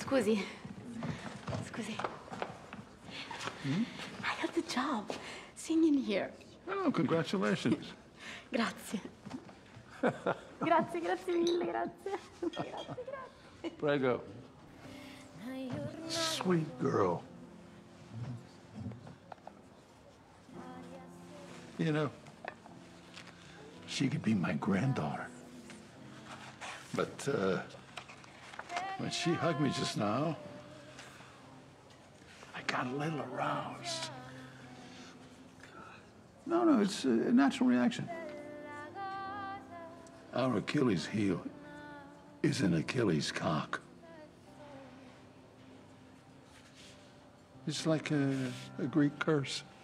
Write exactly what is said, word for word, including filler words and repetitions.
Scusi. Scusi. Hmm? I got the job singing here. Oh, congratulations. Grazie. Grazie, grazie mille, grazie. Grazie, grazie. Prego. Sweet girl. You know, she could be my granddaughter. But, uh, when she hugged me just now, I got a little aroused. No, no, it's a natural reaction. Our Achilles heel is an Achilles cock. It's like a, a Greek curse.